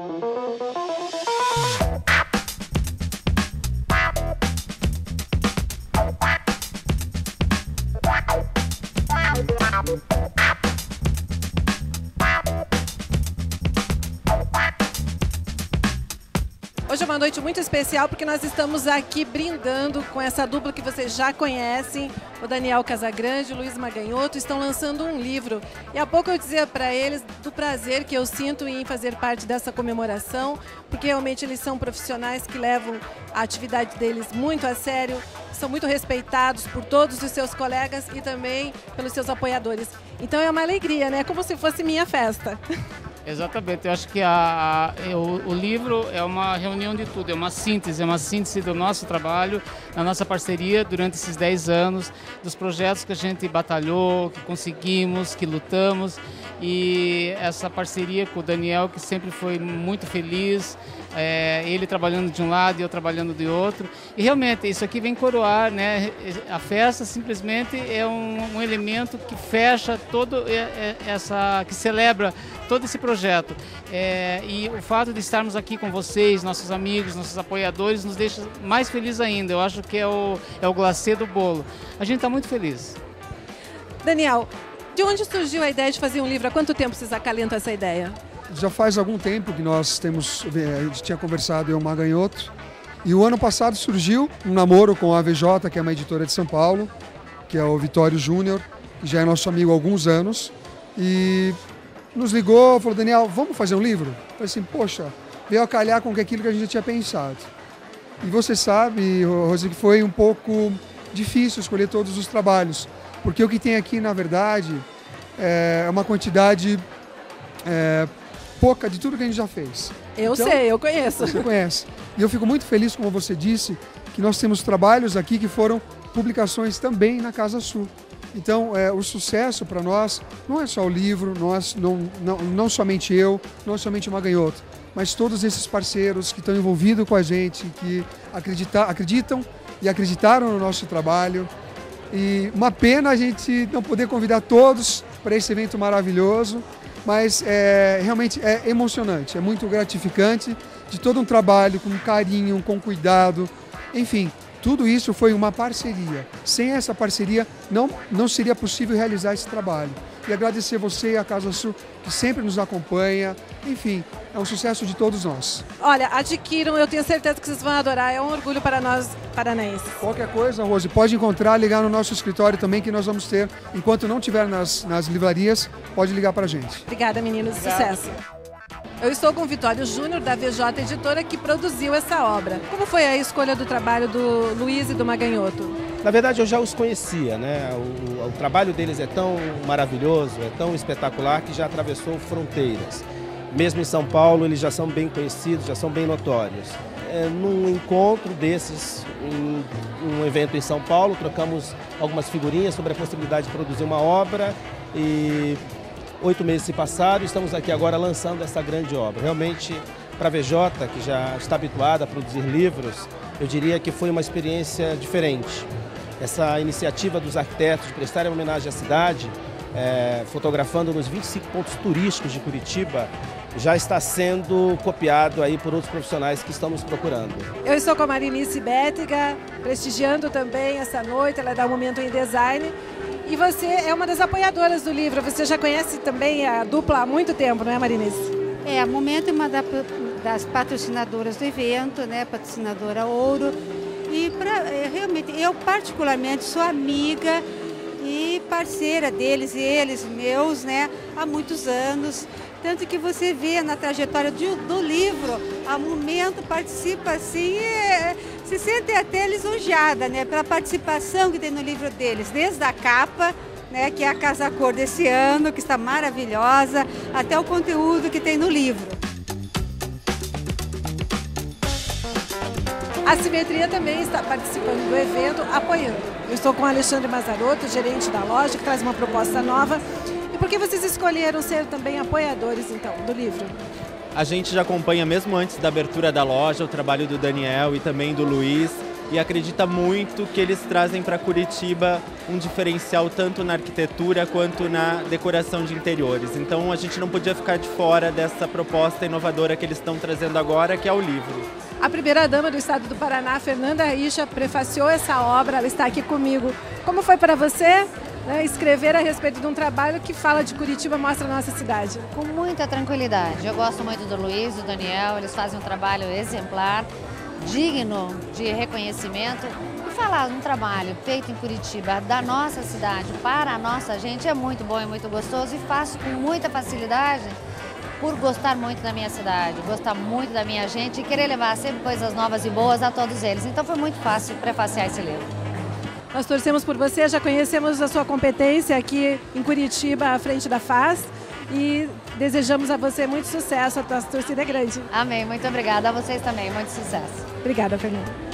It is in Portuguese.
Hoje é uma noite muito especial porque nós estamos aqui brindando com essa dupla que vocês já conhecem, o Daniel Casagrande e o Luiz Maganhoto, estão lançando um livro. E há pouco eu dizia para eles do prazer que eu sinto em fazer parte dessa comemoração, porque realmente eles são profissionais que levam a atividade deles muito a sério, são muito respeitados por todos os seus colegas e também pelos seus apoiadores. Então é uma alegria, né? Como se fosse minha festa. Exatamente, eu acho que o livro é uma reunião de tudo, é uma síntese do nosso trabalho, da nossa parceria durante esses 10 anos, dos projetos que a gente batalhou, que conseguimos, que lutamos, e essa parceria com o Daniel, que sempre foi muito feliz, ele trabalhando de um lado e eu trabalhando do outro, e realmente isso aqui vem coroar, né? A festa simplesmente é um elemento que fecha que celebra todo esse projeto, e o fato de estarmos aqui com vocês, nossos amigos, nossos apoiadores, nos deixa mais felizes ainda. Eu acho que é o glacê do bolo. A gente está muito feliz. Daniel, de onde surgiu a ideia de fazer um livro? Há quanto tempo vocês acalentam essa ideia? Já faz algum tempo que a gente tinha conversado, eu e o Maganhoto, e o ano passado surgiu um namoro com a AVJ, que é uma editora de São Paulo, que é o Vitório Júnior, que já é nosso amigo há alguns anos, e nos ligou, falou: Daniel, vamos fazer um livro? Eu falei assim, poxa, veio a calhar com aquilo que a gente já tinha pensado. E você sabe, Rose, que foi um pouco difícil escolher todos os trabalhos, porque o que tem aqui, na verdade, é uma quantidade pouca de tudo que a gente já fez. Eu sei, eu conheço. Você conhece. E eu fico muito feliz, como você disse, que nós temos trabalhos aqui que foram publicações também na Casa Sul. Então, o sucesso para nós não é só o livro, não somente eu, não somente o Maganhoto, mas todos esses parceiros que estão envolvidos com a gente, que acreditam e acreditaram no nosso trabalho. E uma pena a gente não poder convidar todos para esse evento maravilhoso, mas realmente é emocionante, é muito gratificante, de todo um trabalho com carinho, com cuidado, enfim. Tudo isso foi uma parceria. Sem essa parceria, não seria possível realizar esse trabalho. E agradecer você e a Casa Sul, que sempre nos acompanha. Enfim, é um sucesso de todos nós. Olha, adquiram, eu tenho certeza que vocês vão adorar. É um orgulho para nós paranaenses. Qualquer coisa, Rose, pode encontrar, ligar no nosso escritório também, que nós vamos ter. Enquanto não tiver nas livrarias, pode ligar para a gente. Obrigada, meninos. Sucesso. Eu estou com o Vitório Júnior, da VJ Editora, que produziu essa obra. Como foi a escolha do trabalho do Luiz e do Maganhoto? Na verdade, eu já os conhecia, né? O trabalho deles é tão maravilhoso, é tão espetacular, que já atravessou fronteiras. Mesmo em São Paulo, eles já são bem conhecidos, já são bem notórios. Num encontro desses, em um evento em São Paulo, trocamos algumas figurinhas sobre a possibilidade de produzir uma obra e 8 meses se passaram e estamos aqui agora lançando essa grande obra. Realmente, para a VJ, que já está habituada a produzir livros, eu diria que foi uma experiência diferente. Essa iniciativa dos arquitetos de prestarem homenagem à cidade, fotografando nos 25 pontos turísticos de Curitiba, já está sendo copiado aí por outros profissionais que estão nos procurando. Eu estou com a Marinice Bétega, prestigiando também essa noite, ela é da Momento em Design. E você é uma das apoiadoras do livro, você já conhece também a dupla há muito tempo, não é, Marinice? A Momento é uma das patrocinadoras do evento, né, patrocinadora Ouro. E realmente, eu particularmente sou amiga e parceira deles e eles meus, né, há muitos anos. Tanto que você vê na trajetória do livro, a Momento participa assim, se sente até lisonjeada, né, pela participação que tem no livro deles, desde a capa, né, que é a Casa Cor desse ano, que está maravilhosa, até o conteúdo que tem no livro. A Simetria também está participando do evento, apoiando. Eu estou com o Alexandre Mazarotto, gerente da loja, que traz uma proposta nova. E por que vocês escolheram ser também apoiadores, então, do livro? A gente já acompanha, mesmo antes da abertura da loja, o trabalho do Daniel e também do Luiz. e acredita muito que eles trazem para Curitiba um diferencial tanto na arquitetura quanto na decoração de interiores. Então a gente não podia ficar de fora dessa proposta inovadora que eles estão trazendo agora, que é o livro. A primeira-dama do estado do Paraná, Fernanda Richa, prefaciou essa obra, ela está aqui comigo. Como foi para você, né, escrever a respeito de um trabalho que fala de Curitiba, mostra a nossa cidade? Com muita tranquilidade. Eu gosto muito do Luiz, do Daniel, eles fazem um trabalho exemplar, digno de reconhecimento. E falar de um trabalho feito em Curitiba, da nossa cidade, para a nossa gente, é muito bom e muito gostoso, e faço com muita facilidade, por gostar muito da minha cidade, gostar muito da minha gente e querer levar sempre coisas novas e boas a todos eles. Então foi muito fácil prefaciar esse livro. Nós torcemos por você, já conhecemos a sua competência aqui em Curitiba, à frente da FAS, e desejamos a você muito sucesso, a tua torcida é grande. Amém, muito obrigada. A vocês também, muito sucesso. Obrigada, Fernanda.